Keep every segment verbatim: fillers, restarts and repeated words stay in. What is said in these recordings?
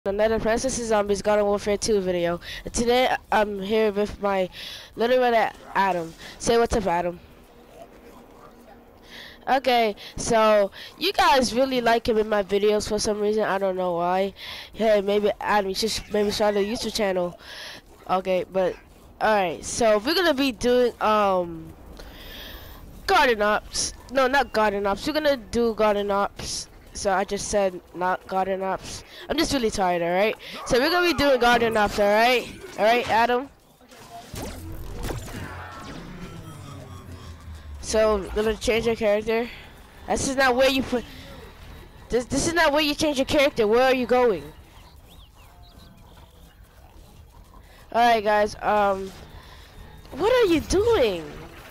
Another Princess and Zombies Garden Warfare two video. And today I'm here with my little brother Adam. Say what's up, Adam. Okay, so you guys really like him in my videos for some reason. I don't know why. Hey, maybe Adam, you should maybe start a YouTube channel. Okay, but alright, so we're gonna be doing um garden ops. No, not garden ops. We're gonna do garden ops. So I just said not garden ops. I'm just really tired, alright? So we're gonna be doing garden ops, alright? Alright, Adam? So we're gonna change your character. This is not where you put this this is not where you change your character. Where are you going? Alright guys, um what are you doing?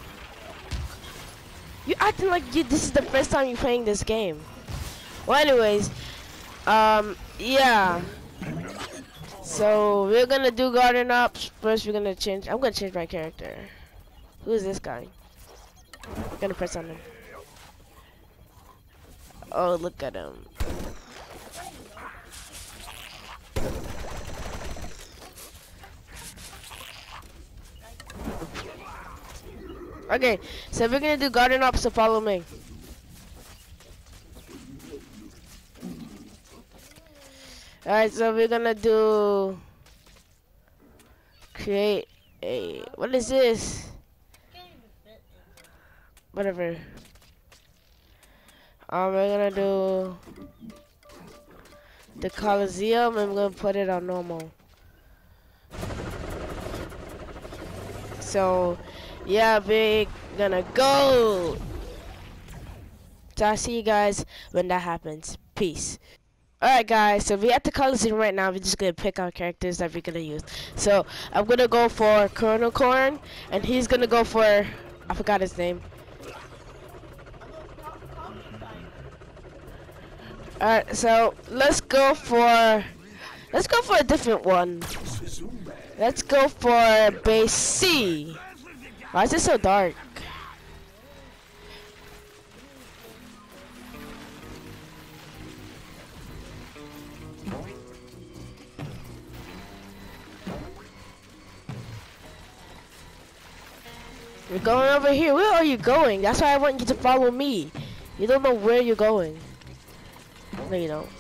You acting like you this is the first time you're playing this game. Well, anyways, um, yeah. So we're gonna do garden ops first. We're gonna change. I'm gonna change my character. Who is this guy? I'm gonna press on him. Oh, look at him. Okay, so we're gonna do garden ops. So follow me. Alright, so we're gonna do create a what is this? Whatever. Um we're gonna do the Coliseum and I'm gonna put it on normal. So yeah, we're gonna go. So I'll see you guys when that happens. Peace. Alright guys, so we're at the Coliseum right now. We're just gonna pick our characters that we're gonna use. So I'm gonna go for Colonel Corn, and he's gonna go for I forgot his name. Alright, so let's go for let's go for a different one. Let's go for base C. Why is it so dark? You're going over here. Where are you going? That's why I want you to follow me. You don't know where you're going. No, you don't.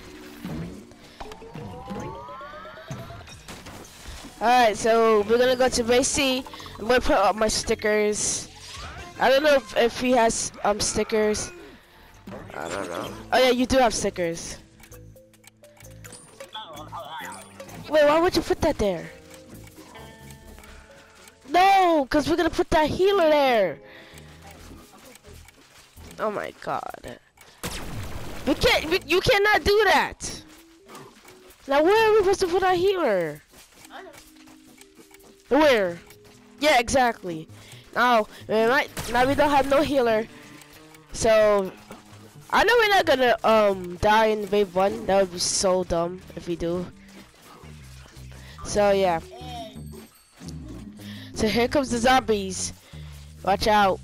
Alright, so we're gonna go to base C. I'm gonna put up my stickers. I don't know if, if he has um stickers. I don't know. Oh yeah, you do have stickers. Wait, why would you put that there? No, because we're going to put that healer there. Oh my god. We can't, we, you cannot do that. Now where are we supposed to put our healer? Where? Yeah, exactly. Now, we might, now we don't have no healer. So, I know we're not going to um die in wave one. That would be so dumb if we do. So, yeah. So here comes the zombies. Watch out.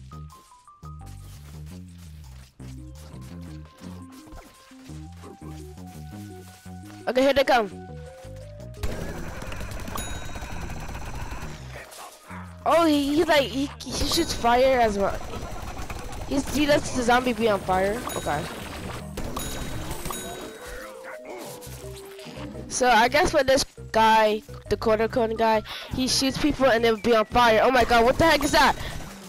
Okay, here they come. Oh, he, he like he, he shoots fire as well. He's, he lets the zombie be on fire. Okay. So I guess for this guy, the quarter cone guy, he shoots people and they'll be on fire. Oh my god, what the heck is that?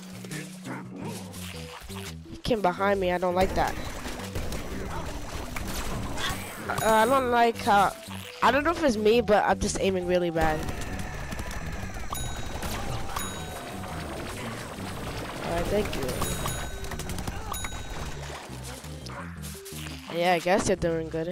He came behind me. I don't like that. Uh, I don't like how. I don't know if it's me, but I'm just aiming really bad. Alright, thank you. Yeah, I guess you're doing good.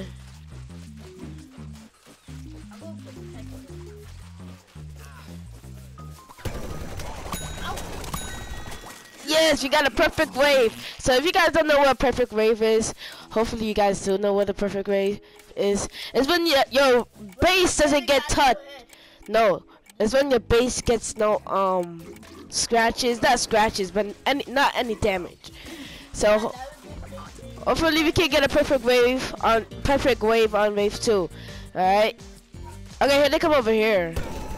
Yes, we got a perfect wave. So if you guys don't know what a perfect wave is, hopefully you guys do know what a perfect wave is. It's when your your base doesn't get touched. No, it's when your base gets no um scratches, not scratches, but any not any damage. So ho hopefully we can get a perfect wave on perfect wave on wave two. Alright. Okay, here they come over here.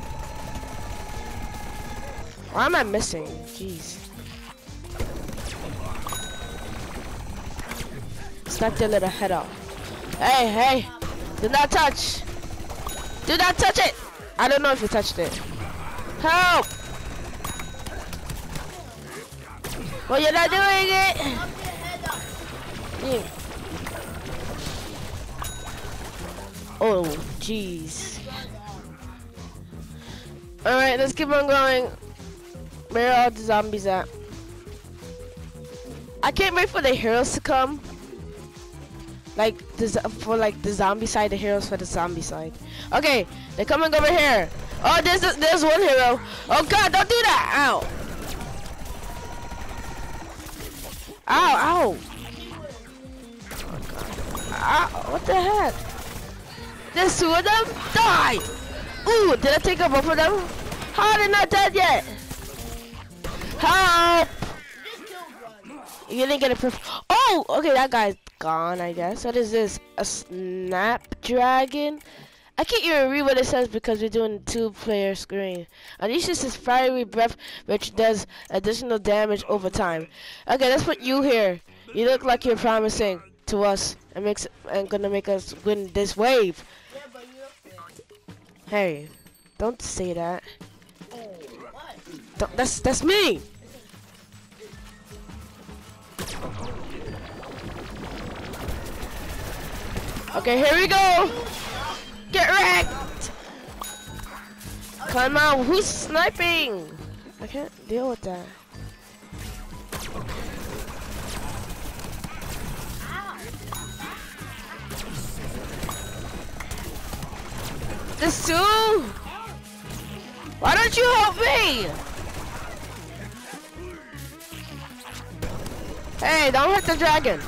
Why am I missing? Jeez. Snap their little head off. Hey, hey. Do not touch. Do not touch it. I don't know if you touched it. Help. Well, you're not doing it. Yeah. Oh, jeez. Alright, let's keep on going. Where are all the zombies at? I can't wait for the heroes to come. Like, this, for like the zombie side, the heroes for the zombie side. Okay, they're coming over here. Oh, there's there's one hero. Oh God, don't do that! Ow! Ow! Ow! Oh God! Ow! What the heck? There's two of them. Die! Ooh, did I take out both of them? How are they not dead yet? Help! You didn't get a perf- Oh! Okay, that guy's gone, I guess. What is this? A snapdragon? I can't even read what it says because we're doing two-player screen. Unleashes his fiery breath, which does additional damage over time. Okay, let's put you here. You look like you're promising to us and makes and gonna make us win this wave. Hey, don't say that. Don't, that's that's me. Okay, here we go. Get wrecked. Come on, who's sniping? I can't deal with that. This too? Why don't you help me? Hey, don't hit the dragon.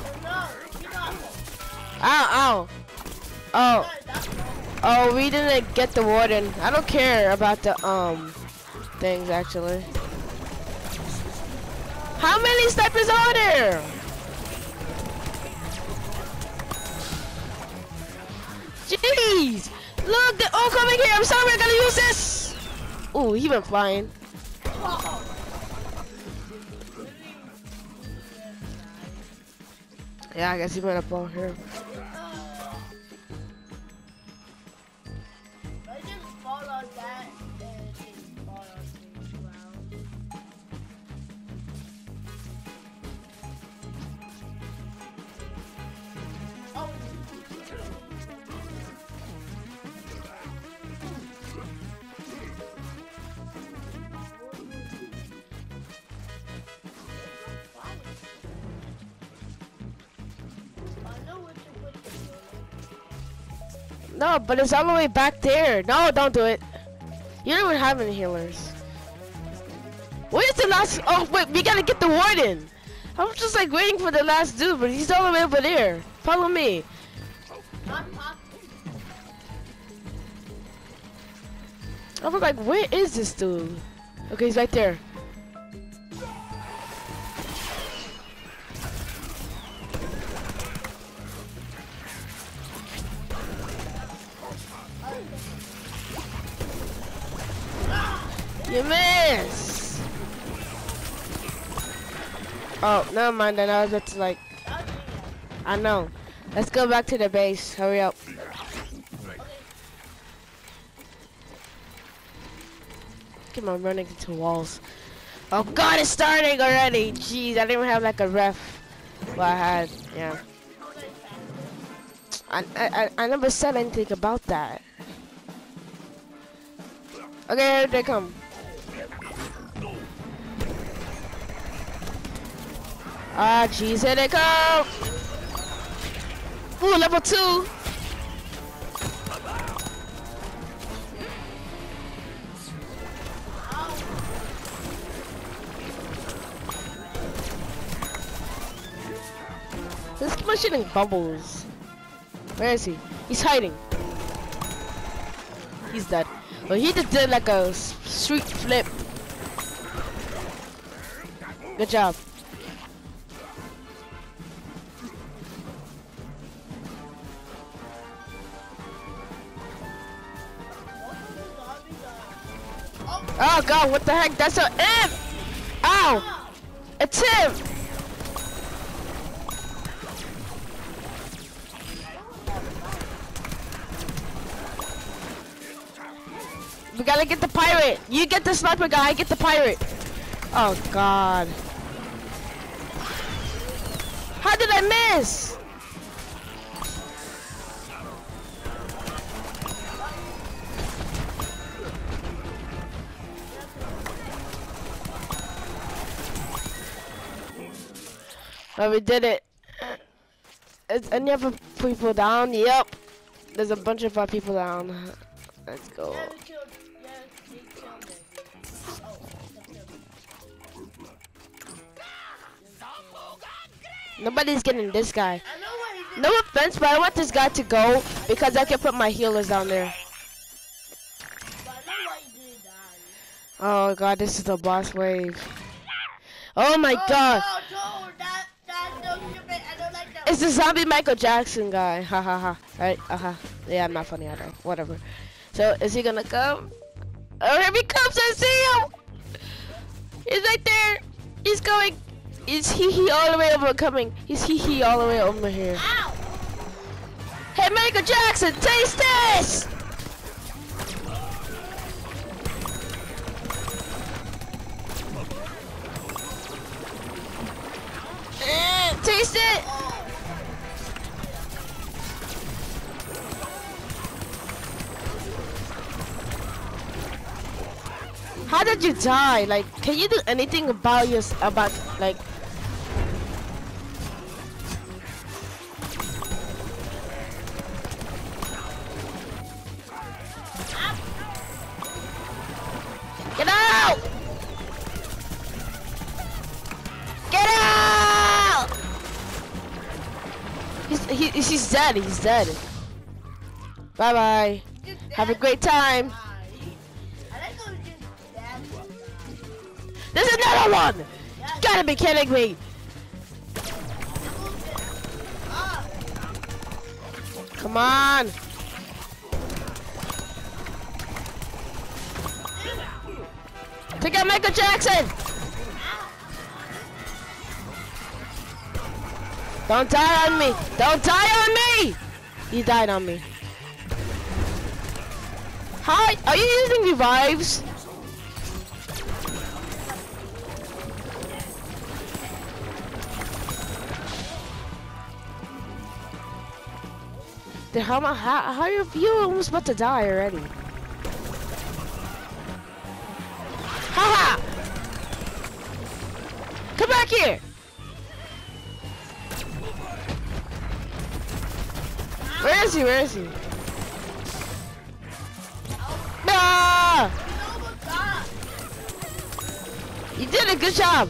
Ow, ow. Oh. Oh, we didn't get the warden. I don't care about the, um, things, actually. How many snipers are there? Jeez. Look, they're all coming here. I'm sorry, I gotta use this. Ooh, he went flying. Yeah, I guess he went up on here. No, but it's all the way back there. No, don't do it. You don't even have any healers. Where's the last? Oh wait, we gotta get the warden. I'm just like waiting for the last dude, but he's all the way over there. Follow me. I was like, where is this dude? Okay, he's right there. You miss! Oh, never mind then. I was about to like... I know. Let's go back to the base. Hurry up. Keep on running into walls. Oh God, it's starting already! Jeez, I didn't even have like a ref. Well, I had, yeah. I, I, I never said anything about that. Okay, here they come. Ah, jeez, here they come! Ooh, level two! This is shooting bubbles. Where is he? He's hiding. He's dead. But he just did like a sweet flip. Good job. Oh god, what the heck? That's a imp! Ow! It's him! We gotta get the pirate! You get the sniper guy, I get the pirate! Oh god. How did I miss? Oh, we did it. Is any other people down? Yep. There's a bunch of our people down. Let's go. Yeah, we killed, yeah, we killed it. Oh, Nobody's getting this guy. I know what he did. No offense, but I want this guy to go because I can put my healers down there. But I know why he did that. Oh god, this is the boss wave. Oh my Oh, god. no, no, that, that, no, stupid. I don't like that. It's the zombie Michael Jackson guy. Ha ha ha. Right? Uh huh. Yeah, I'm not funny at all. Whatever. So, is he gonna come? Oh, here he comes. I see him. He's right there. He's going. He's he he all the way over coming. He's he he all the way over here. Ow! Hey, Michael Jackson, taste this! Eh, taste it! How did you die? Like, can you do anything about your about like? Get out! Get out! He's he, he's dead. He's dead. Bye bye. Have a great time. There's another one! You gotta be kidding me! Come on! Take out Michael Jackson! Don't die on me! Don't die on me! You died on me. Hi! Are you using revives? The how, how, how are you almost about to die already? Haha! Come back here! Where is he? Where is he? Ah! You did a good job.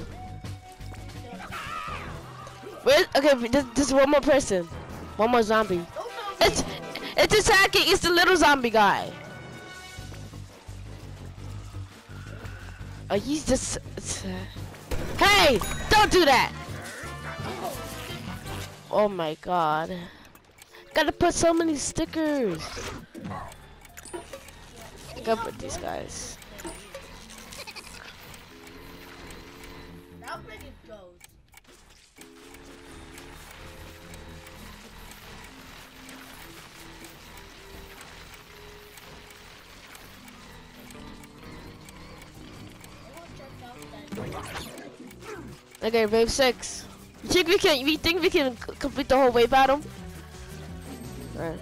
Where? Okay, there's, there's one more person. One more zombie. It's it's attacking. It's the little zombie guy. Oh, he's just. Uh, hey! Don't do that! Oh my god! Gotta put so many stickers. I gotta put these guys. Now bring it goes. Okay, wave six. You think we can? We think we can c complete the whole wave battle? Alright.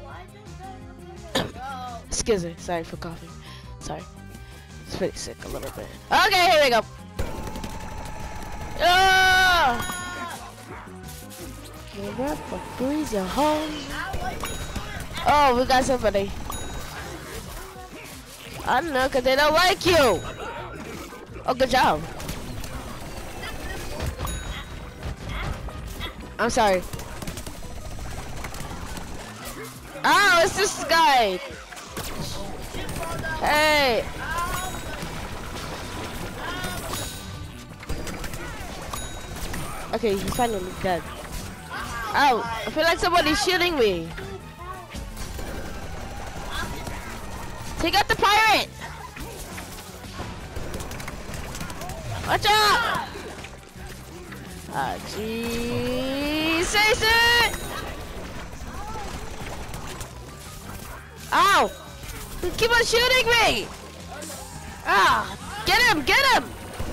Excuse me. Sorry for coughing. Sorry. It's pretty sick a little bit. Okay, here we go. Ah! Your home. Oh, we got somebody. I don't know, cause they don't like you. Oh, good job. I'm sorry. Oh, it's this guy. Hey. Okay, he's finally dead. Ow, I feel like somebody's shooting me. Take out the pirate. Watch out! Ah, jeez. Say it! Ow! You keep on shooting me! Ah! Get him! Get him!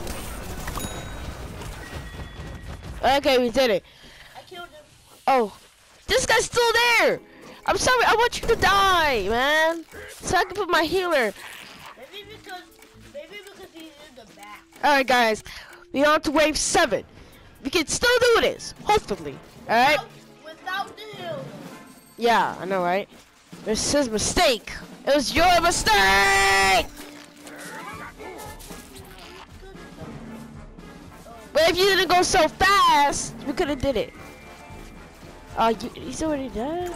Okay, we did it. I killed him. Oh, this guy's still there! I'm sorry, I want you to die, man! So I can put my healer. Maybe because, maybe because he's in the back. Alright, guys. We're on to wave seven. We can still do this, hopefully. Alright? Without, without the hill. Yeah, I know, right? It's his mistake. It was your mistake! But if you didn't go so fast, we could have did it. Oh, uh, he's already dead.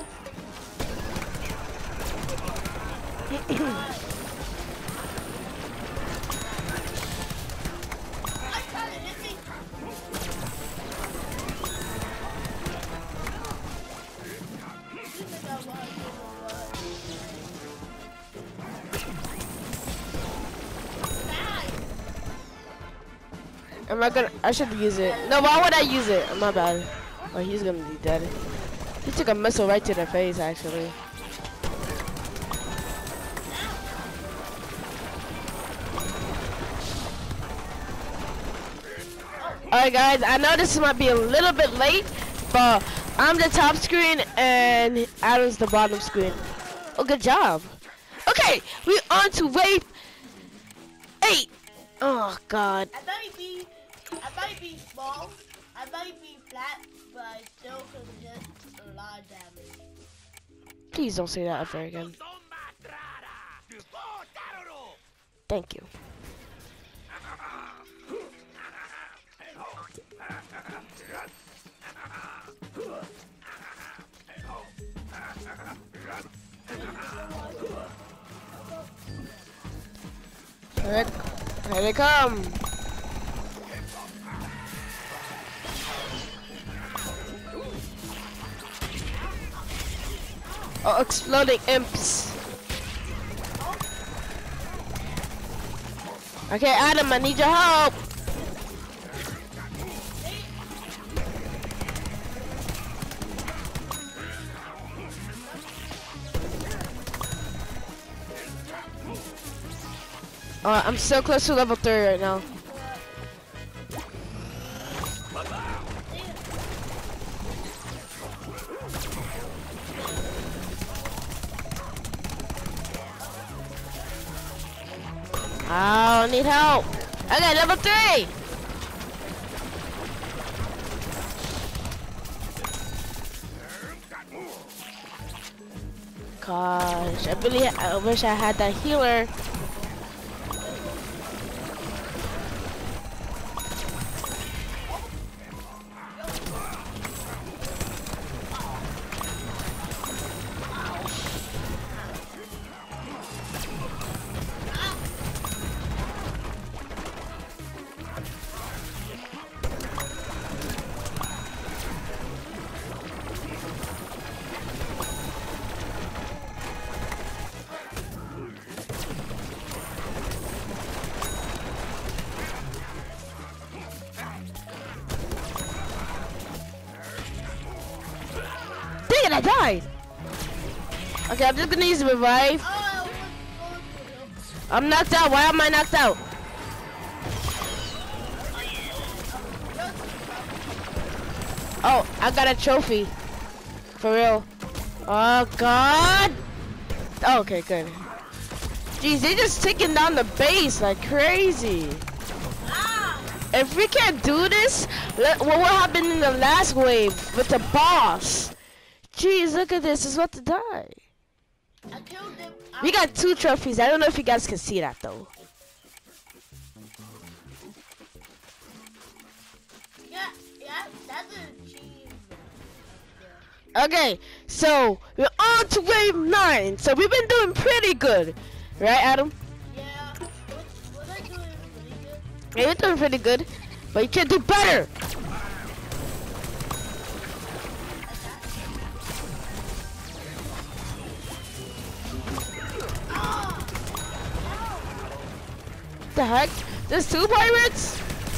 Am I gonna? I should use it. No, why would I use it? My bad. Oh, he's gonna be dead. He took a missile right to the face, actually. Alright, guys. I know this might be a little bit late, but I'm the top screen and Adam's the bottom screen. Oh, good job. Okay, we on to wave eight. Oh God. I might be, I might be small, I might be flat, but I still can get a lot of damage. Please don't say that ever again. Thank you. Here, here they come. Oh, exploding imps. Okay, Adam, I need your help. Uh, I'm so close to level three right now. I need help. Okay, level three. Gosh, I really, I wish I had that healer. I died. Okay, I'm just gonna use the revive. I'm knocked out. Why am I knocked out? Oh, I got a trophy. For real. Oh God. Oh, okay, good. Jeez, they just taking down the base like crazy. If we can't do this, let, what will happen in the last wave with the boss? Jeez, look at this. It's about to die. I killed him. We got two trophies. I don't know if you guys can see that though. Yeah, yeah, that's a achievement. Okay, so we're on to wave nine. So we've been doing pretty good, right, Adam? Yeah, was I doing really good? Yeah, we're doing pretty good, but you can do better. The heck? There's two pirates?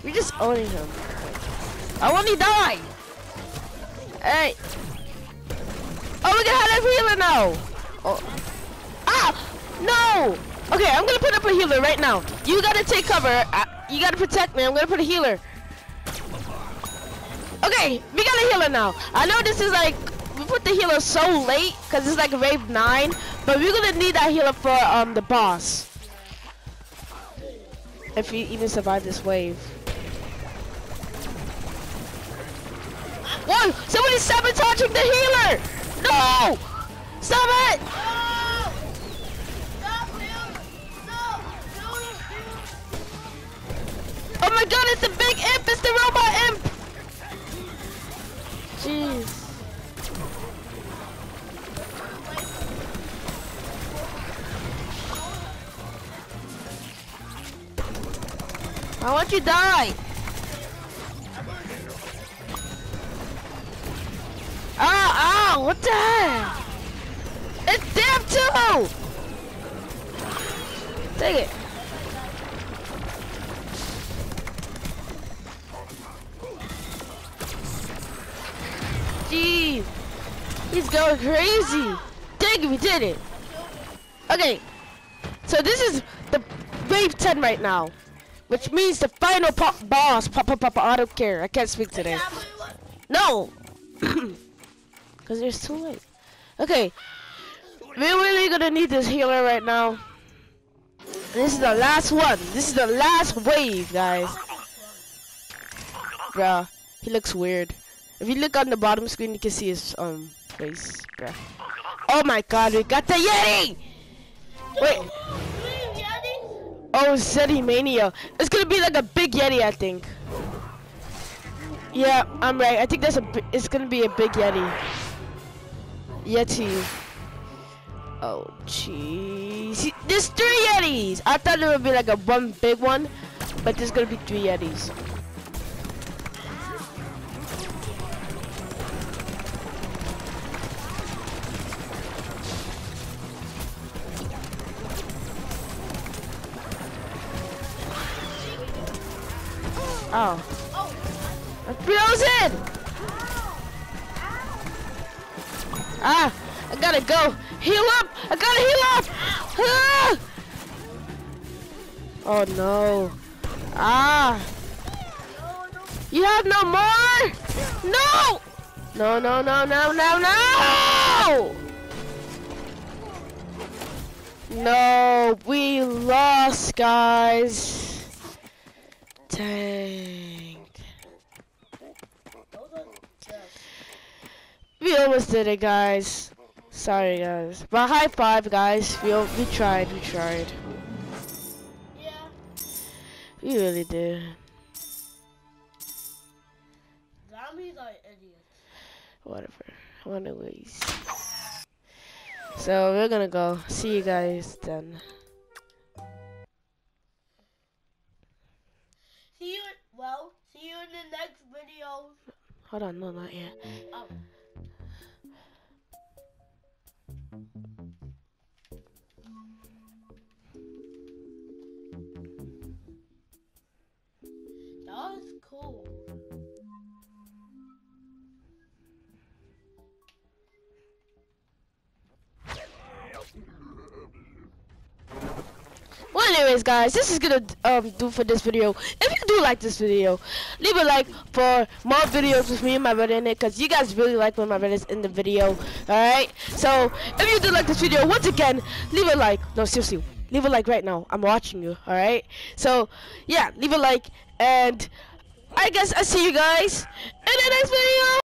We're just owning him. I want to die. Hey. Oh, we can have a healer now. Oh. Ah! No! Okay, I'm gonna put up a healer right now. You gotta take cover. Uh, you gotta protect me. I'm gonna put a healer. Okay, we got a healer now. I know this is like, we put the healer so late because it's like wave nine, but we're gonna need that healer for um the boss. If we even survive this wave. Whoa! Somebody's sabotaging the healer! No! Stop it! No! Stop him! No! No! Oh my god, it's the big imp! It's the robot imp! Jeez. I want you to die! Ah, ah, what the heck? It's damn too! Take it. Jeez. He's going crazy. Dang it, we did it. Okay. So this is the wave ten right now. Which means the final pop boss. Pop, pop, pop, I don't care. I can't speak today. No! Because it's too late. Okay. We're really gonna need this healer right now. This is the last one. This is the last wave, guys. Bruh, he looks weird. If you look on the bottom screen, you can see his um face. Bruh. Oh my god, we got the Yeti! Wait. Oh, Zeddy Mania. It's gonna be like a big Yeti, I think. Yeah, I'm right. I think that's a. It's gonna be a big Yeti. Yeti. Oh, jeez. There's three Yetis! I thought it would be like a one big one, but there's gonna be three Yetis. Oh. I'm frozen! Ah! I gotta go! Heal up! I gotta heal up! Ah! Oh no! Ah! You have no more? No! No! No! No! No! No! No! No! We lost, guys. Dang. We almost did it, guys. Sorry, guys. But high five, guys. We we tried. We tried. Yeah. We really did. Zombies are idiots. Whatever. Anyways. So we're gonna go. See you guys then. See you. Well, see you in the next video. Hold on, no, not yet. Oh. That was cool. Well, anyways, guys, this is gonna um do for this video. If you do like this video, leave a like for more videos with me and my brother in it, cause you guys really like when my brother's in the video. All right. So if you do like this video, once again, leave a like. No, seriously, leave a like right now. I'm watching you. All right. So yeah, leave a like, and I guess I see you guys in the next video.